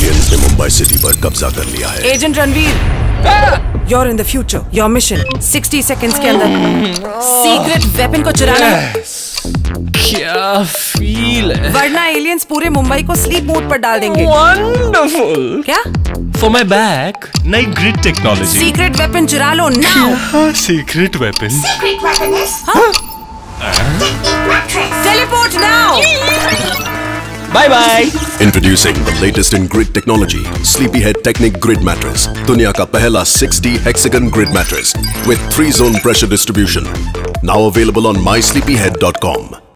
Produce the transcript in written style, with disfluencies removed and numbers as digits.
Aliens ने Mumbai city पर कब्जा कर लिया है। Agent Ranveer, you're in the future. Your mission 60 seconds के अंदर सीक्रेट वेपन को चुराना है। क्या फील है? वरना एलियंस पूरे मुंबई को स्लीप मोड पर डाल देंगे। वंडरफुल। क्या? फॉर माई बैक नई ग्रिड टेक्नोलॉजी। सीक्रेट वेपन चुरा लो now. Secret weapon? Teleport now. Bye bye. Introducing the latest in grid technology, Sleepyhead Technic Grid Mattress. दुनिया का पहला 6D hexagon grid mattress with 3-zone pressure distribution. Now available on mysleepyhead.com.